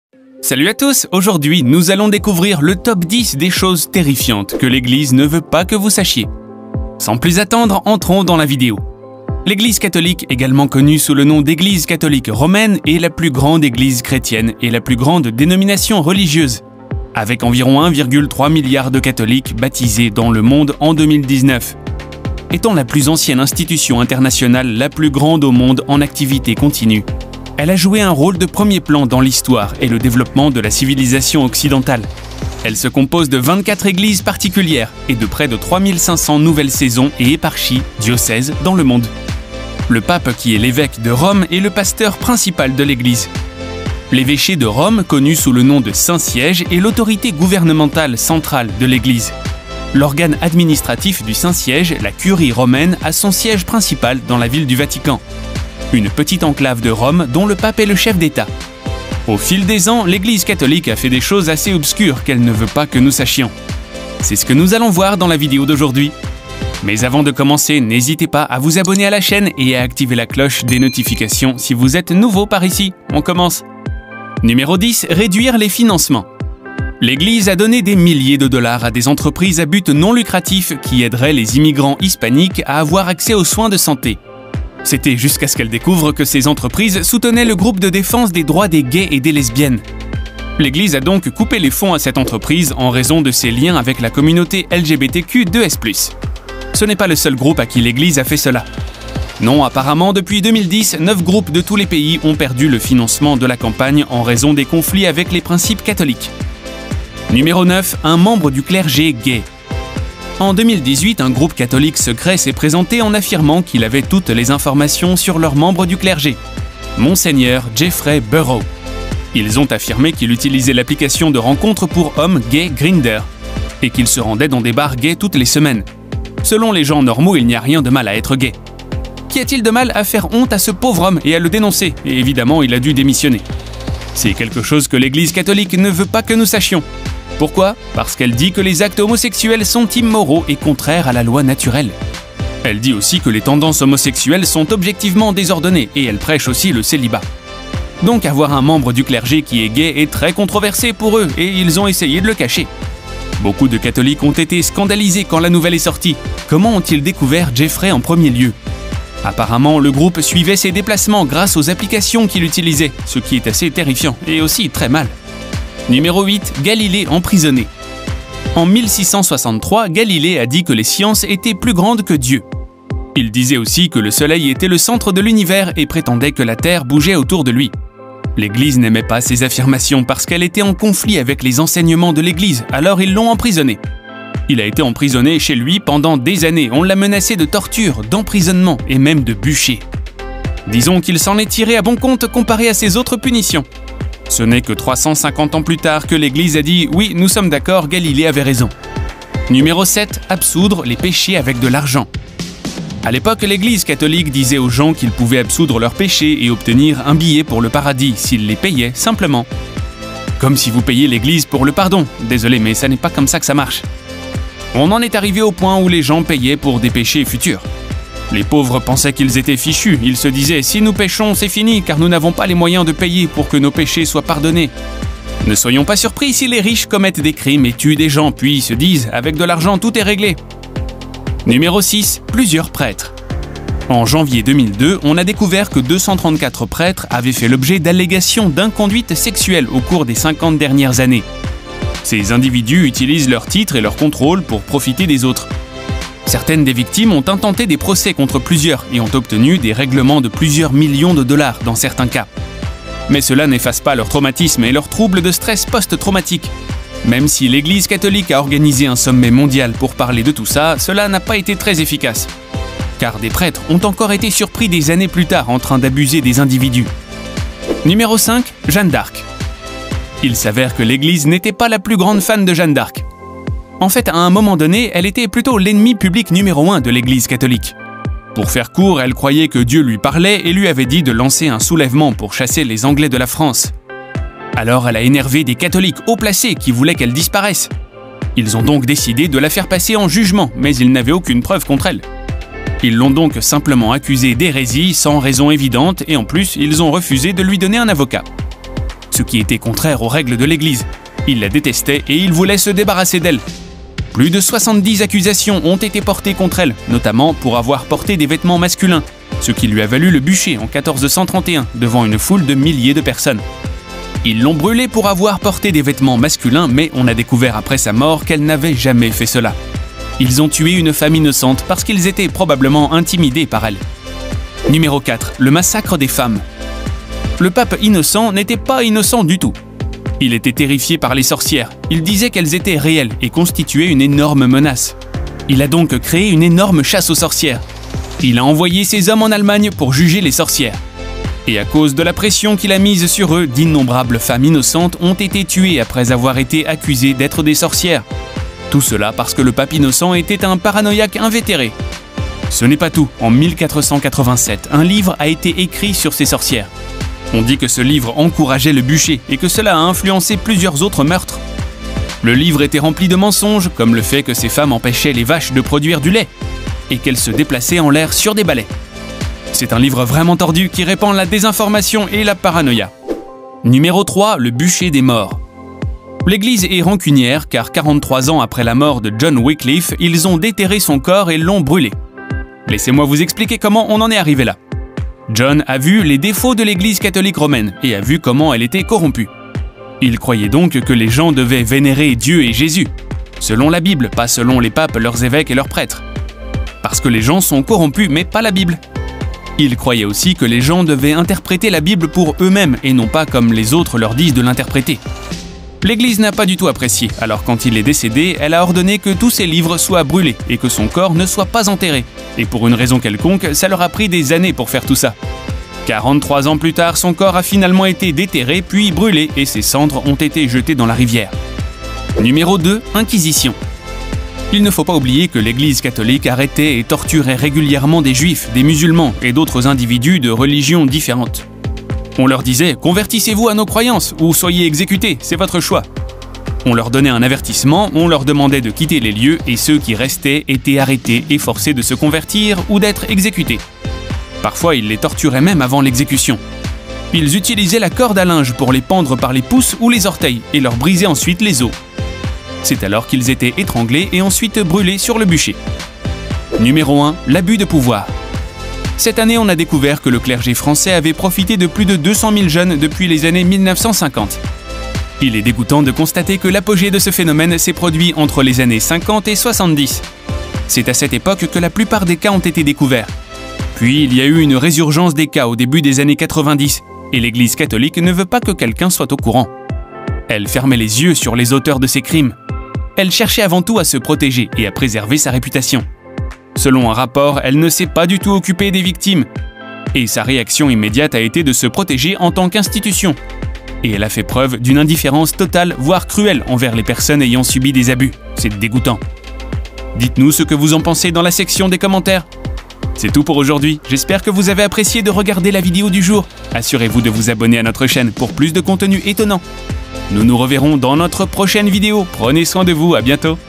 Salut à tous, aujourd'hui nous allons découvrir le top 10 des choses terrifiantes que l'Église ne veut pas que vous sachiez. Sans plus attendre, entrons dans la vidéo. L'Église catholique, également connue sous le nom d'Église catholique romaine, est la plus grande église chrétienne et la plus grande dénomination religieuse, avec environ 1,3 milliard de catholiques baptisés dans le monde en 2019. Étant la plus ancienne institution internationale la plus grande au monde en activité continue, elle a joué un rôle de premier plan dans l'histoire et le développement de la civilisation occidentale. Elle se compose de 24 églises particulières et de près de 3500 nouvelles saisons et éparchies, diocèses, dans le monde. Le pape, qui est l'évêque de Rome, est le pasteur principal de l'église. L'évêché de Rome, connu sous le nom de Saint-Siège, est l'autorité gouvernementale centrale de l'église. L'organe administratif du Saint-Siège, la Curie romaine, a son siège principal dans la ville du Vatican, une petite enclave de Rome dont le pape est le chef d'État. Au fil des ans, l'Église catholique a fait des choses assez obscures qu'elle ne veut pas que nous sachions. C'est ce que nous allons voir dans la vidéo d'aujourd'hui. Mais avant de commencer, n'hésitez pas à vous abonner à la chaîne et à activer la cloche des notifications si vous êtes nouveau par ici. On commence. Numéro 10. Réduire les financements. L'Église a donné des milliers de dollars à des entreprises à but non lucratif qui aideraient les immigrants hispaniques à avoir accès aux soins de santé. C'était jusqu'à ce qu'elle découvre que ces entreprises soutenaient le groupe de défense des droits des gays et des lesbiennes. L'Église a donc coupé les fonds à cette entreprise en raison de ses liens avec la communauté LGBTQ2S+. Ce n'est pas le seul groupe à qui l'Église a fait cela. Non, apparemment, depuis 2010, 9 groupes de tous les pays ont perdu le financement de la campagne en raison des conflits avec les principes catholiques. Numéro 9. Un membre du clergé gay. En 2018, un groupe catholique secret s'est présenté en affirmant qu'il avait toutes les informations sur leurs membres du clergé, Monseigneur Jeffrey Burrow. Ils ont affirmé qu'il utilisait l'application de rencontres pour hommes gay Grindr et qu'il se rendait dans des bars gays toutes les semaines. Selon les gens normaux, il n'y a rien de mal à être gay. Qu'y a-t-il de mal à faire honte à ce pauvre homme et à le dénoncer? Et évidemment, il a dû démissionner. C'est quelque chose que l'Église catholique ne veut pas que nous sachions. Pourquoi? Parce qu'elle dit que les actes homosexuels sont immoraux et contraires à la loi naturelle. Elle dit aussi que les tendances homosexuelles sont objectivement désordonnées et elle prêche aussi le célibat. Donc avoir un membre du clergé qui est gay est très controversé pour eux et ils ont essayé de le cacher. Beaucoup de catholiques ont été scandalisés quand la nouvelle est sortie. Comment ont-ils découvert Jeffrey en premier lieu? Apparemment, le groupe suivait ses déplacements grâce aux applications qu'il utilisait, ce qui est assez terrifiant et aussi très mal. Numéro 8. Galilée emprisonné. En 1663, Galilée a dit que les sciences étaient plus grandes que Dieu. Il disait aussi que le Soleil était le centre de l'univers et prétendait que la Terre bougeait autour de lui. L'Église n'aimait pas ces affirmations parce qu'elle était en conflit avec les enseignements de l'Église, alors ils l'ont emprisonné. Il a été emprisonné chez lui pendant des années, on l'a menacé de torture, d'emprisonnement et même de bûcher. Disons qu'il s'en est tiré à bon compte comparé à ses autres punitions. Ce n'est que 350 ans plus tard que l'Église a dit « Oui, nous sommes d'accord, Galilée avait raison ». Numéro 7. Absoudre les péchés avec de l'argent. À l'époque, l'Église catholique disait aux gens qu'ils pouvaient absoudre leurs péchés et obtenir un billet pour le paradis s'ils les payaient simplement. Comme si vous payiez l'Église pour le pardon. Désolé, mais ça n'est pas comme ça que ça marche. On en est arrivé au point où les gens payaient pour des péchés futurs. Les pauvres pensaient qu'ils étaient fichus, ils se disaient « Si nous péchons, c'est fini, car nous n'avons pas les moyens de payer pour que nos péchés soient pardonnés. » Ne soyons pas surpris si les riches commettent des crimes et tuent des gens, puis se disent « Avec de l'argent, tout est réglé. » Numéro 6. Plusieurs prêtres. En janvier 2002, on a découvert que 234 prêtres avaient fait l'objet d'allégations d'inconduite sexuelle au cours des 50 dernières années. Ces individus utilisent leurs titres et leur contrôle pour profiter des autres. Certaines des victimes ont intenté des procès contre plusieurs et ont obtenu des règlements de plusieurs millions de dollars dans certains cas. Mais cela n'efface pas leur traumatisme et leurs troubles de stress post-traumatique. Même si l'Église catholique a organisé un sommet mondial pour parler de tout ça, cela n'a pas été très efficace. Car des prêtres ont encore été surpris des années plus tard en train d'abuser des individus. Numéro 5. Jeanne d'Arc. Il s'avère que l'Église n'était pas la plus grande fan de Jeanne d'Arc. En fait, à un moment donné, elle était plutôt l'ennemi public numéro 1 de l'Église catholique. Pour faire court, elle croyait que Dieu lui parlait et lui avait dit de lancer un soulèvement pour chasser les Anglais de la France. Alors elle a énervé des catholiques haut placés qui voulaient qu'elle disparaisse. Ils ont donc décidé de la faire passer en jugement, mais ils n'avaient aucune preuve contre elle. Ils l'ont donc simplement accusée d'hérésie sans raison évidente et en plus, ils ont refusé de lui donner un avocat. ce qui était contraire aux règles de l'Église. Il la détestait et il voulait se débarrasser d'elle. Plus de 70 accusations ont été portées contre elle, notamment pour avoir porté des vêtements masculins, ce qui lui a valu le bûcher en 1431 devant une foule de milliers de personnes. Ils l'ont brûlée pour avoir porté des vêtements masculins, mais on a découvert après sa mort qu'elle n'avait jamais fait cela. Ils ont tué une femme innocente parce qu'ils étaient probablement intimidés par elle. Numéro 4. Le massacre des femmes. Le pape Innocent n'était pas innocent du tout. Il était terrifié par les sorcières. Il disait qu'elles étaient réelles et constituaient une énorme menace. Il a donc créé une énorme chasse aux sorcières. Il a envoyé ses hommes en Allemagne pour juger les sorcières. Et à cause de la pression qu'il a mise sur eux, d'innombrables femmes innocentes ont été tuées après avoir été accusées d'être des sorcières. Tout cela parce que le pape Innocent était un paranoïaque invétéré. Ce n'est pas tout. En 1487, un livre a été écrit sur ces sorcières. On dit que ce livre encourageait le bûcher et que cela a influencé plusieurs autres meurtres. Le livre était rempli de mensonges, comme le fait que ces femmes empêchaient les vaches de produire du lait et qu'elles se déplaçaient en l'air sur des balais. C'est un livre vraiment tordu qui répand la désinformation et la paranoïa. Numéro 3. Le bûcher des morts. L'Église est rancunière car 43 ans après la mort de John Wycliffe, ils ont déterré son corps et l'ont brûlé. Laissez-moi vous expliquer comment on en est arrivé là. John a vu les défauts de l'Église catholique romaine et a vu comment elle était corrompue. Il croyait donc que les gens devaient vénérer Dieu et Jésus, selon la Bible, pas selon les papes, leurs évêques et leurs prêtres. Parce que les gens sont corrompus, mais pas la Bible. Il croyait aussi que les gens devaient interpréter la Bible pour eux-mêmes et non pas comme les autres leur disent de l'interpréter. L'Église n'a pas du tout apprécié, alors quand il est décédé, elle a ordonné que tous ses livres soient brûlés et que son corps ne soit pas enterré. Et pour une raison quelconque, ça leur a pris des années pour faire tout ça. 43 ans plus tard, son corps a finalement été déterré puis brûlé et ses cendres ont été jetées dans la rivière. Numéro 2. Inquisition. Il ne faut pas oublier que l'Église catholique arrêtait et torturait régulièrement des juifs, des musulmans et d'autres individus de religions différentes. On leur disait « Convertissez-vous à nos croyances ou soyez exécutés, c'est votre choix ». On leur donnait un avertissement, on leur demandait de quitter les lieux et ceux qui restaient étaient arrêtés et forcés de se convertir ou d'être exécutés. Parfois, ils les torturaient même avant l'exécution. Ils utilisaient la corde à linge pour les pendre par les pouces ou les orteils et leur brisaient ensuite les os. C'est alors qu'ils étaient étranglés et ensuite brûlés sur le bûcher. Numéro 1. L'abus de pouvoir. Cette année, on a découvert que le clergé français avait profité de plus de 200 000 jeunes depuis les années 1950. Il est dégoûtant de constater que l'apogée de ce phénomène s'est produit entre les années 50 et 70. C'est à cette époque que la plupart des cas ont été découverts. Puis il y a eu une résurgence des cas au début des années 90, et l'Église catholique ne veut pas que quelqu'un soit au courant. Elle fermait les yeux sur les auteurs de ces crimes. Elle cherchait avant tout à se protéger et à préserver sa réputation. Selon un rapport, elle ne s'est pas du tout occupée des victimes. Et sa réaction immédiate a été de se protéger en tant qu'institution. Et elle a fait preuve d'une indifférence totale, voire cruelle, envers les personnes ayant subi des abus. C'est dégoûtant. Dites-nous ce que vous en pensez dans la section des commentaires. C'est tout pour aujourd'hui. J'espère que vous avez apprécié de regarder la vidéo du jour. Assurez-vous de vous abonner à notre chaîne pour plus de contenu étonnant. Nous nous reverrons dans notre prochaine vidéo. Prenez soin de vous, à bientôt.